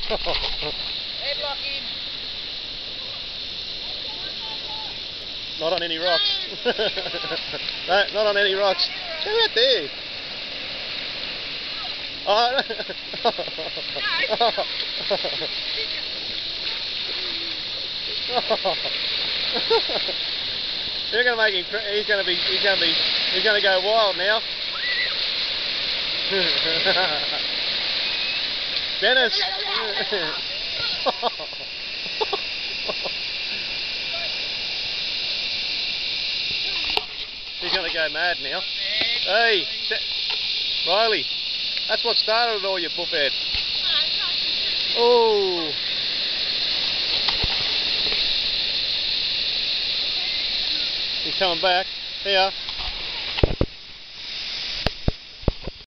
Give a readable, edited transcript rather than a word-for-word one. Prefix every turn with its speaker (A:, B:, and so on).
A: Headlock in.
B: Not on any rocks. No, not on any rocks. Go out there. Oh, You're going to make him. He's going to go wild now. Dennis. He's going to go mad now. Hey, Riley, that's what started it all, you buffhead. Oh. He's coming back. Here.